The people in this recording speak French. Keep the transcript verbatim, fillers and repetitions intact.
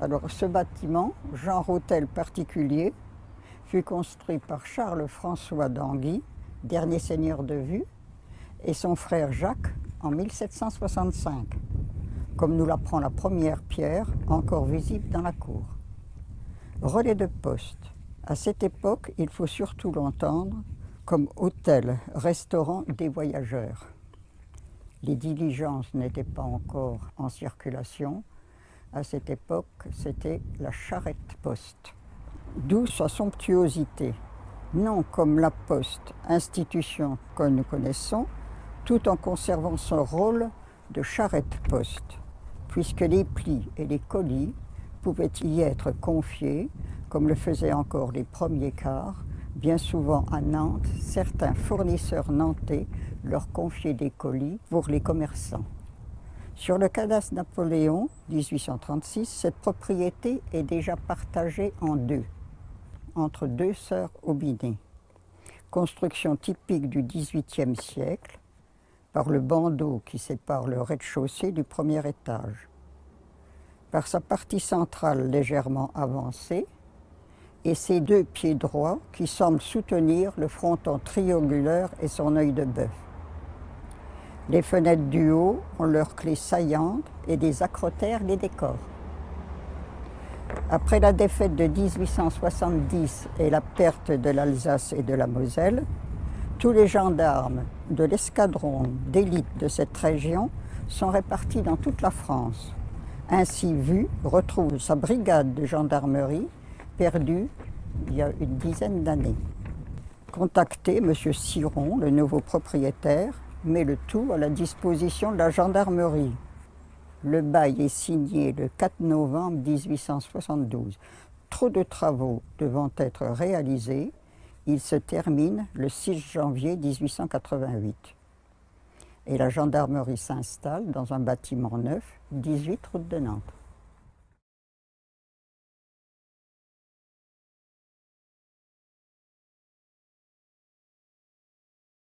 Alors ce bâtiment, genre hôtel particulier, fut construit par Charles-François d'Anguy, dernier seigneur de Vue, et son frère Jacques en mille sept cent soixante-cinq, comme nous l'apprend la première pierre encore visible dans la cour. Relais de poste. À cette époque, il faut surtout l'entendre comme hôtel-restaurant des voyageurs. Les diligences n'étaient pas encore en circulation. À cette époque, c'était la charrette-poste. D'où sa somptuosité, non comme la Poste, institution que nous connaissons, tout en conservant son rôle de charrette-poste, puisque les plis et les colis pouvaient y être confiés, comme le faisaient encore les premiers cars. Bien souvent à Nantes, certains fournisseurs nantais leur confiaient des colis pour les commerçants. Sur le cadastre Napoléon, dix-huit cent trente-six, cette propriété est déjà partagée en deux, entre deux sœurs Aubinet. Construction typique du dix-huitième siècle, par le bandeau qui sépare le rez-de-chaussée du premier étage. Par sa partie centrale légèrement avancée, et ses deux pieds droits qui semblent soutenir le fronton triangulaire et son œil de bœuf. Les fenêtres du haut ont leurs clés saillantes et des acrotères les décorent. Après la défaite de dix-huit cent soixante-dix et la perte de l'Alsace et de la Moselle, tous les gendarmes de l'escadron d'élite de cette région sont répartis dans toute la France. Ainsi Vue retrouve sa brigade de gendarmerie perdue il y a une dizaine d'années. Contacté, M. Siron, le nouveau propriétaire, met le tout à la disposition de la gendarmerie. Le bail est signé le quatre novembre mille huit cent soixante-douze. Trop de travaux devant être réalisés, il se termine le six janvier mille huit cent quatre-vingt-huit. Et la gendarmerie s'installe dans un bâtiment neuf, dix-huit route de Nantes.